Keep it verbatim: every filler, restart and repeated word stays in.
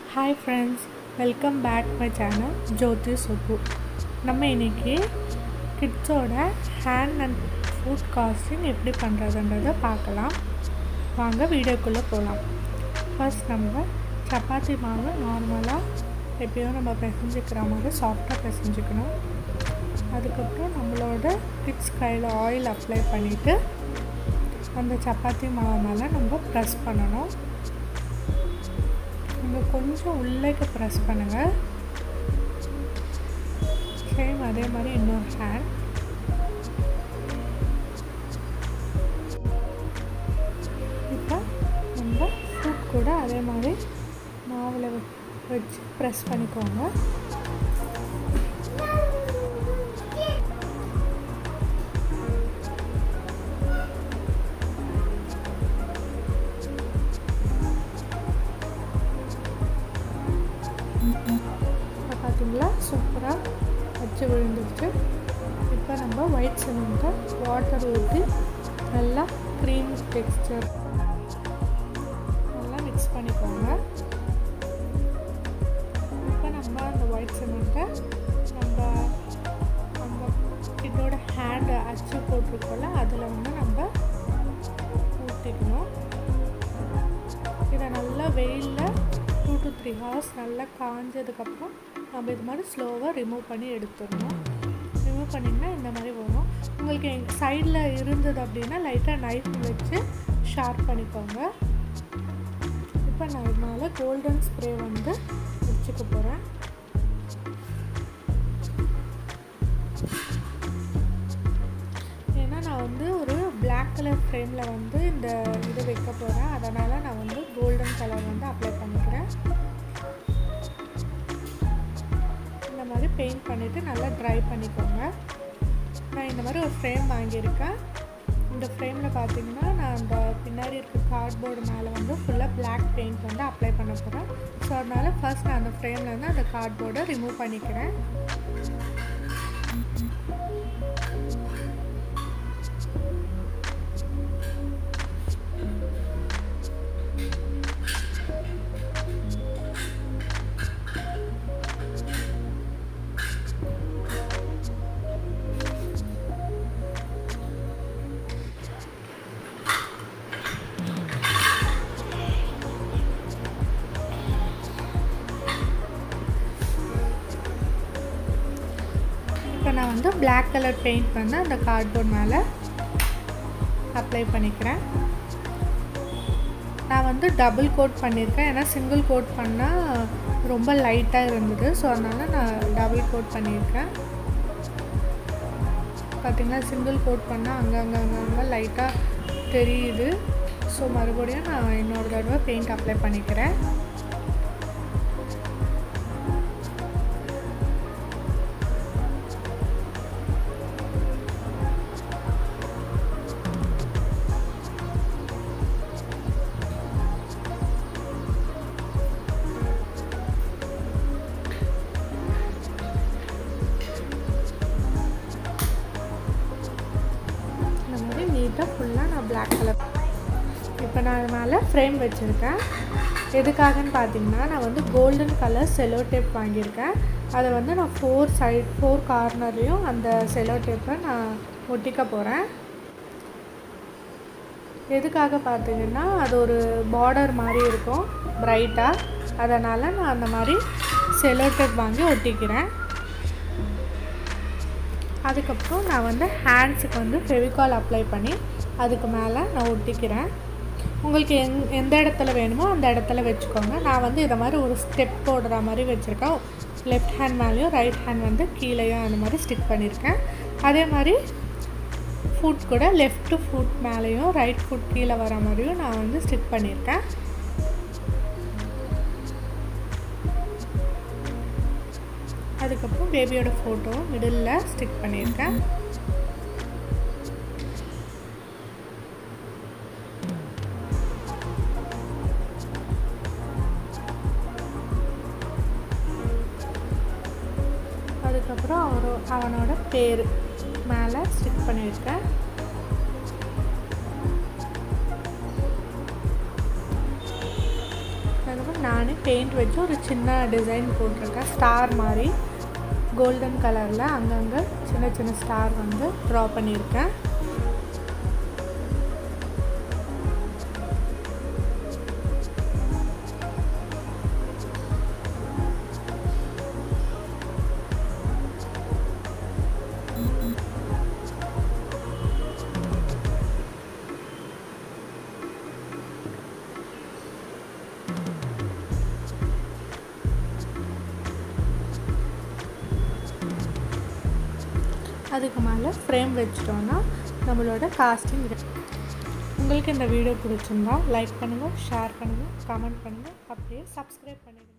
Hi friends, welcome back to my channel Jyothisubbu. நம்ம இன்னைக்கு கிட்ஸோட ஹேண்ட் அண்ட் ஃபுட் காஸ்டிங் எப்படி பண்ணுறதுன்றதை பார்க்கலாம். வாங்க வீடியோக்குள்ளே போகலாம். ஃபர்ஸ்ட் நம்ம சப்பாத்தி மாவு நார்மலாக எப்பயும் நம்ம பிசைஞ்சிக்கிற மாதிரி சாஃப்டாக பிசைஞ்சிக்கணும். அதுக்கப்புறம் நம்மளோட கிட்ஸ் கையில் ஆயில் அப்ளை பண்ணிவிட்டு அந்த சப்பாத்தி மாவு மேலே நம்ம ப்ரெஸ் பண்ணணும். நீங்கள் கொஞ்சம் உள்ளேக்கு ப்ரெஸ் பண்ணுங்கள். சேம் அதே மாதிரி இன்னொரு ஹேண்ட். இப்போ நம்ம ஃபுட் கூட அதே மாதிரி மாவில் வச்சு ப்ரெஸ் பண்ணிக்கோங்க. பார்த்தீங்களா, சூப்பராக வச்சு விழுந்துருச்சு. இப்போ நம்ம ஒயிட் சிமெண்ட்டை வாட்டர் ஊற்றி நல்லா க்ரீம் டெக்ஸ்சர் நல்லா மிக்ஸ் பண்ணிக்கோங்க. இப்போ நம்ம அந்த ஒயிட் சிமெண்ட்டை நம்ம நம்ம இதோட ஹேண்டு அச்சு போட்டிருக்கோம்ல அதில் வந்து நம்ம ஊற்றிக்கணும். இதை நல்லா வெயிலில் டூ டு த்ரீ ஹவர்ஸ் நல்லா காஞ்சதுக்கப்புறம் நம்ம இது மாதிரி ஸ்லோவாக ரிமூவ் பண்ணி எடுத்துடணும். ரிமூவ் பண்ணிங்கன்னா இந்த மாதிரி வரும். உங்களுக்கு எங்கள் சைடில் இருந்தது அப்படின்னா லைட்டாக நைஃப் வச்சு ஷார்ப் பண்ணிக்கோங்க. இப்போ நான் இதனால் கோல்டன் ஸ்ப்ரே வந்து வச்சுக்க போகிறேன். ஏன்னா நான் வந்து ஒரு பிளாக் கலர் ஃப்ரேமில் வந்து இந்த இது வைக்க போகிறேன். அதனால் நான் வந்து கோல்டன் கலர் வந்து அப்ளை பண்ணிக்கிறேன். இந்த மாதிரி பெயிண்ட் பண்ணிவிட்டு நல்லா ட்ரை பண்ணிக்கோங்க. நான் இந்த மாதிரி ஒரு ஃப்ரேம் வாங்கியிருக்கேன். இந்த ஃப்ரேமில் பார்த்தீங்கன்னா நான் அந்த பின்னாடி இருக்க கார்ட்போர்டு மேலே வந்து ஃபுல்லாக பிளாக் பெயிண்ட் வந்து அப்ளை பண்ண போகிறேன். ஸோ அதனால் ஃபர்ஸ்ட் நான் அந்த ஃப்ரேமில் வந்து அந்த கார்ட்போர்டை ரிமூவ் பண்ணிக்கிறேன். இப்போ நான் வந்து பிளாக் கலர் பெயிண்ட் வந்து அந்த கார்ட்போர்ட் மேலே அப்ளை பண்ணிக்கிறேன். நான் வந்து டபுள் கோட் பண்ணியிருக்கேன். ஏன்னா சிங்கிள் கோட் பண்ணால் ரொம்ப லைட்டாக இருந்தது. ஸோ அதனால் நான் டபுள் கோட் பண்ணியிருக்கேன். பார்த்திங்கன்னா சிங்கிள் கோட் பண்ணால் அங்கே அங்கே அங்கே அங்கே லைட்டாக தெரியுது. ஸோ மறுபடியும் நான் இன்னொரு தடவை பெயிண்ட் அப்ளை பண்ணிக்கிறேன். ஃபுல்லாக நான் பிளாக் கலர் இப்போ நான் அது மேலே ஃப்ரேம் வச்சுருக்கேன். எதுக்காகன்னு பார்த்தீங்கன்னா நான் வந்து கோல்டன் கலர் செலோ டேப் வாங்கியிருக்கேன். அதை வந்து நான் ஃபோர் சைட் ஃபோர் கார்னர்லேயும் அந்த செலோ டேப்பை நான் ஒட்டிக்க போகிறேன். எதுக்காக பார்த்தீங்கன்னா அது ஒரு பார்டர் மாதிரி இருக்கும் ப்ரைட்டாக. அதனால் நான் அந்த மாதிரி செலோ டேப் வாங்கி ஒட்டிக்கிறேன். அதுக்கப்புறம் நான் வந்து ஹேண்ட்ஸுக்கு வந்து ஃபெவிகால் அப்ளை பண்ணி அதுக்கு மேலே நான் ஒட்டிக்கிறேன். உங்களுக்கு எங் எந்த இடத்துல வேணுமோ அந்த இடத்துல வச்சுக்கோங்க. நான் வந்து இதை மாதிரி ஒரு ஸ்டெப் போடுற மாதிரி வச்சுருக்கேன். லெஃப்ட் ஹேண்ட் மேலேயும் ரைட் ஹேண்ட் வந்து கீழேயும் அந்த மாதிரி ஸ்டிக் பண்ணியிருக்கேன். அதே மாதிரி ஃபுட் கூட லெஃப்ட் ஃபுட் மேலேயும் ரைட் ஃபுட் கீழே வர மாதிரியும் நான் வந்து ஸ்டிக் பண்ணியிருக்கேன். அதுக்கப்புறம் பேபியோட ஃபோட்டோ மிடில் ஸ்டிக் பண்ணியிருக்கேன். அதுக்கப்புறம் அவரோ அவனோட பேர் மேலே ஸ்டிக் பண்ணியிருக்கேன். நானே பெயிண்ட் வச்சு ஒரு சின்ன டிசைன் போட்டிருக்கேன், ஸ்டார் மாதிரி கோல்டன் கலரில் அங்கங்கே சின்ன சின்ன ஸ்டார் வந்து ட்ரா பண்ணியிருக்கேன். அதுக்கு மேலே ஃப்ரேம் வச்சிட்டோன்னா நம்மளோட காஸ்டிங். உங்களுக்கு இந்த வீடியோ பிடிச்சிருந்தா லைக் பண்ணுங்கள், ஷேர் பண்ணுங்கள், கமெண்ட் பண்ணுங்கள், அப்படியே சப்ஸ்கிரைப் பண்ணிடுங்க.